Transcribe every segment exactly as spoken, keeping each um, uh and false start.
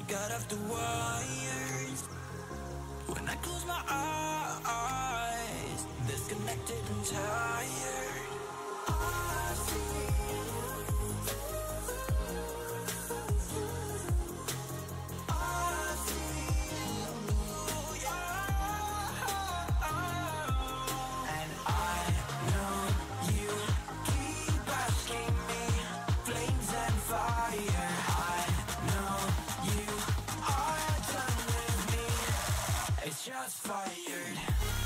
got off the wires. When I close my eyes, disconnected and tired. I see shots fired.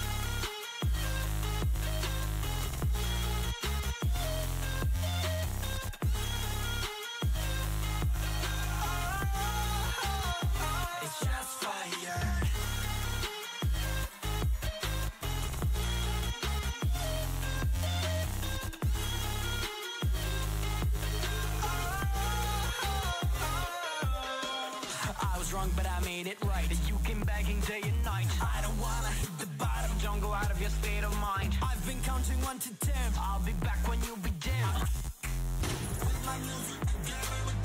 It's shots fired. I was wrong, but I made it right. You came begging day and night. I don't wanna hit the bottom. Don't go out of your state of mind. I've been counting one to ten. I'll be back when you be dim. With my music,